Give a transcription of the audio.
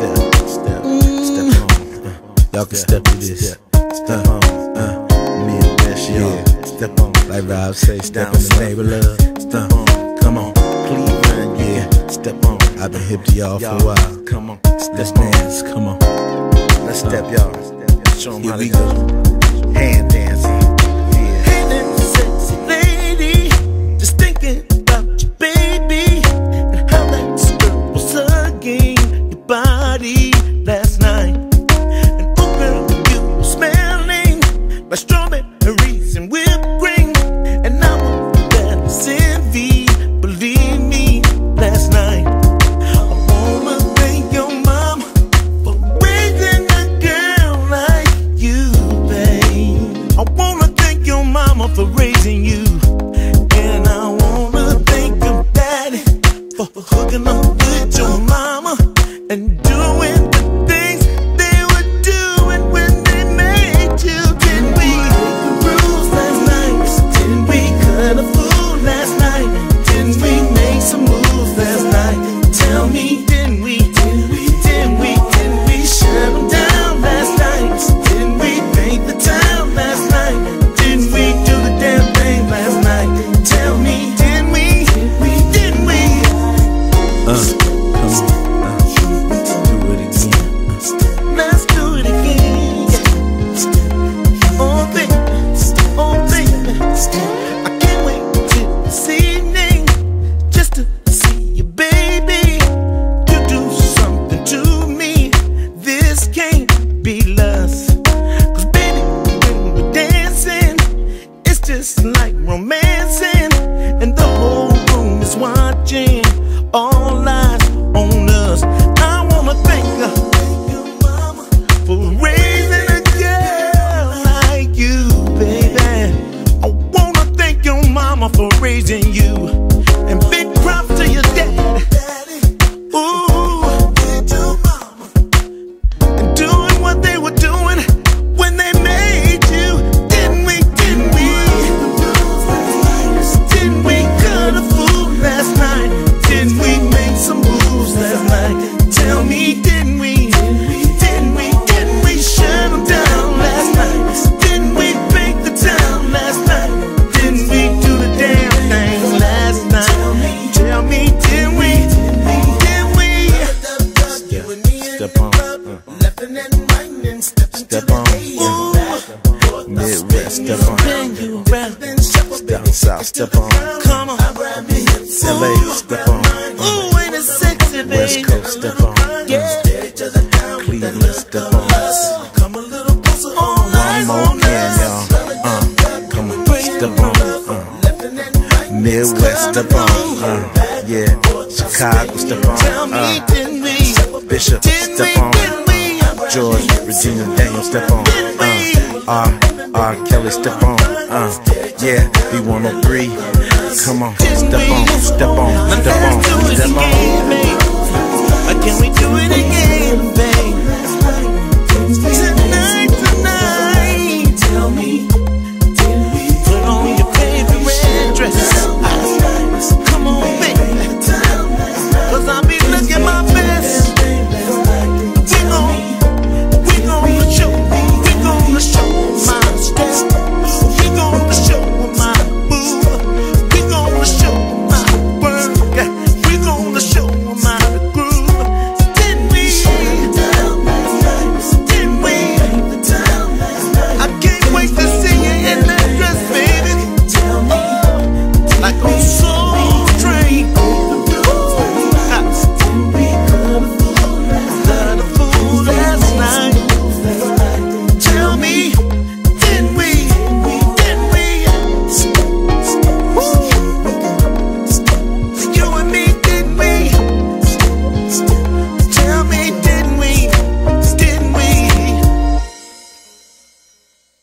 step on. Y'all can step to this. Step on. Midwest, y'all. Step on. Like Rob say, step in the name of love. Step on. Come on. Cleveland, yeah. Step on. I've been hip to y'all for a while. Come on. Let's dance. Come on. Let's step, y'all. Show them how to go. Hand dancing. Yeah. Hey there, sexy lady. Just thinking about you, baby. And how that skirt was hugging your body last night. And oh girl, you were smelling like strawberries and whipped cream. And I was better envy, believe me, last night. I wanna thank your mama for raising a girl like you, babe. I wanna thank your mama for raising you. And I wanna thank your daddy for hooking up with your mama and doing the things they were doing when they made you. Didn't we make the rules last night? Didn't we cut a fool last night? Didn't we make some moves last night? Tell me, didn't we? Didn't we shut them down last night? Didn't we paint the town last night? Didn't we do the damn thing last night? Tell me, didn't we? Didn't we? Do it again. Let's do it again. Oh baby, I can't wait till this evening just to see you, baby. You do something to me, this can't be lust. 'Cause baby, when we're dancing, it's just like romancing, and the whole room is watching, all eyes on us. I wanna thank her for raising a girl like you, baby. I wanna thank your mama for raising you, and big props to your daddy. Ooh, and doing what they were doing when they made you. Didn't we? Didn't we cut a fool last night? Didn't we make some moves last night? Tell me, didn't we? Didn't we shut them down last night? Didn't we break the town last night? Didn't we do the damn thing last night? Tell me, didn't we? Step on. Step on. Midwest, step on. Down south, step on. Come on. LA, step on. Ooh, ain't it sexy, baby? West Coast, step on. Yeah. Cleveland, step on. Come a little closer, all eyes One more on can, us. y'all. Come on, step on. Midwest, step on. Yeah, Chicago, step Tell on. me, didn't we? Bishop, step on. George, Regina Daniels, step on. R. Kelly, step on. Yeah, B103. Come on, step on, step on, step on, step on.